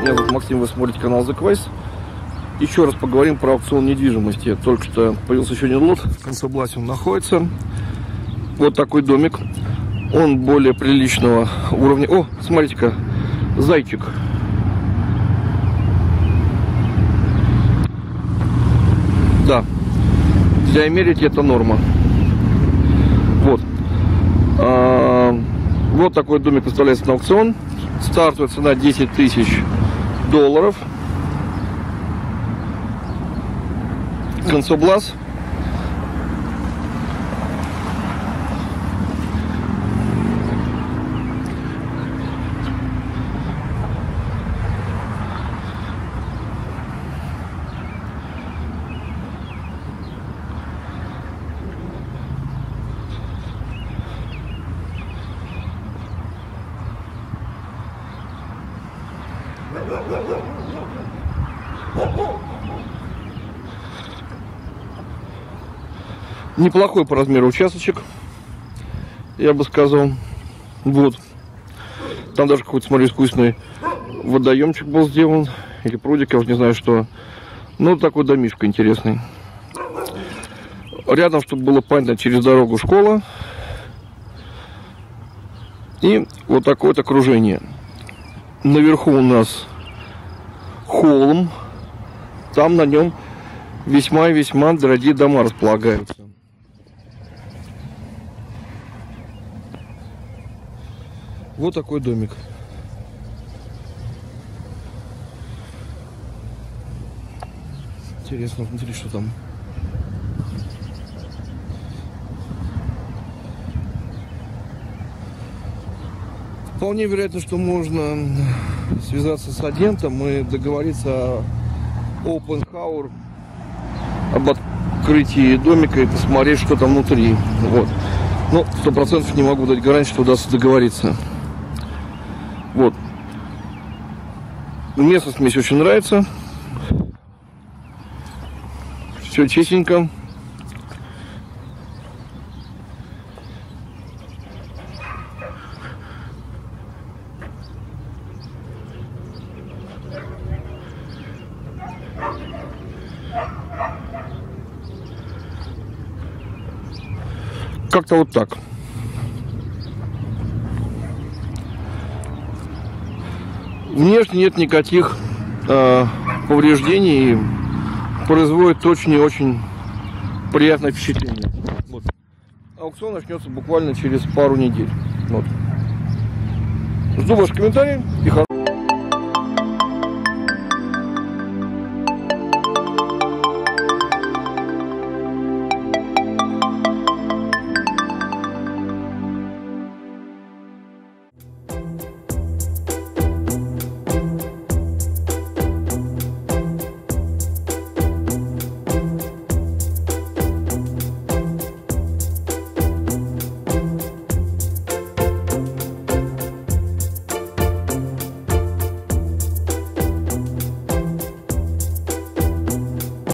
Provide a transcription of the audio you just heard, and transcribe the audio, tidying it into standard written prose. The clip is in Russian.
Меня зовут Максим, вы смотрите канал The Quest. Еще раз поговорим про аукцион недвижимости. Только что появился еще один лот, в Консобласе он находится. Вот такой домик. Он более приличного уровня. О, смотрите-ка, зайчик. Да, для Америки это норма. Вот. Вот такой домик выставляется на аукцион. Стартовая цена $10 тысяч. Консоблас. Неплохой по размеру участочек, я бы сказал. Вот. Там даже какой-то, смотрю, искусственный водоемчик был сделан. Или прудик, я уже не знаю что. Ну, такой домишко интересный. Рядом, чтобы было понятно, через дорогу школа. И вот такое вот окружение. Наверху у нас холм. Там на нем весьма и весьма дорогие дома располагаются. Вот такой домик. Интересно, внутри что там. Вполне вероятно, что можно связаться с агентом и договориться о open hour, об открытии домика и посмотреть, что там внутри. Вот. Но 100% не могу дать гарантию, что удастся договориться. Вот. Местность мне очень нравится. Все чистенько. Как-то вот так. Внешне нет никаких повреждений, и производит очень и очень приятное впечатление. Вот. Аукцион начнется буквально через пару недель. Вот. Жду ваши комментарии и хорошего.